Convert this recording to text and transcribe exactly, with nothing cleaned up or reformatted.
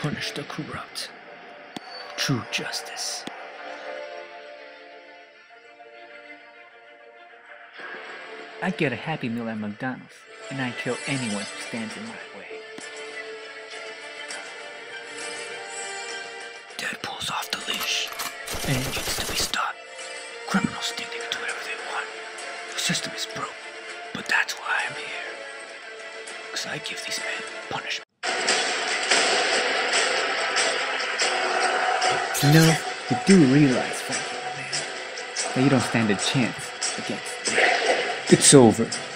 punish the corrupt. True justice. I get a Happy Meal at McDonald's, and I kill anyone who stands in my way. Deadpool's off the leash, and it needs to be stopped. Criminals think they can do whatever they want. The system is broke, but that's why I'm here. Because I give these men punishment. You know, you do realize, Frankie, man, that you don't stand a chance against me. It's over.